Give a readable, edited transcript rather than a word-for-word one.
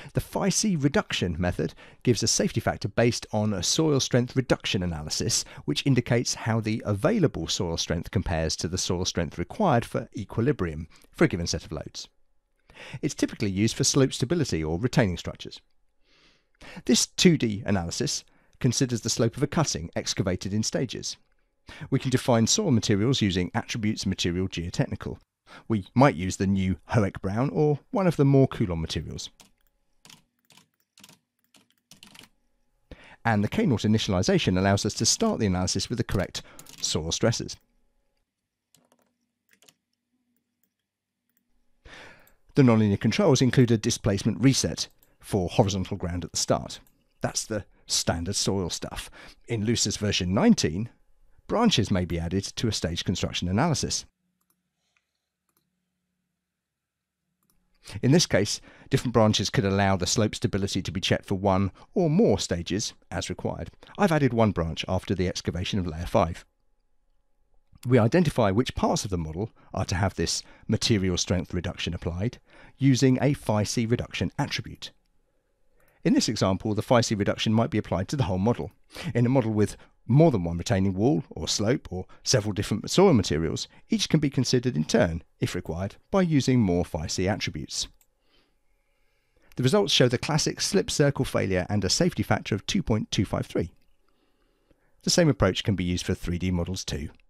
The Phi-C reduction method gives a safety factor based on a soil strength reduction analysis, which indicates how the available soil strength compares to the soil strength required for equilibrium for a given set of loads. It's typically used for slope stability or retaining structures. This 2D analysis considers the slope of a cutting excavated in stages. We can define soil materials using attributes material geotechnical. We might use the new Hoek brown or one of the more Coulomb materials. And the K-naught initialization allows us to start the analysis with the correct soil stresses. The nonlinear controls include a displacement reset for horizontal ground at the start. That's the standard soil stuff. In LUSAS version 19, branches may be added to a stage construction analysis. In this case, different branches could allow the slope stability to be checked for one or more stages as required. I've added one branch after the excavation of layer 5. We identify which parts of the model are to have this material strength reduction applied using a Phi-C reduction attribute. In this example, the Phi-C reduction might be applied to the whole model. In a model with more than one retaining wall or slope or several different soil materials, each can be considered in turn, if required, by using more Phi-C attributes. The results show the classic slip circle failure and a safety factor of 2.253. The same approach can be used for 3D models too.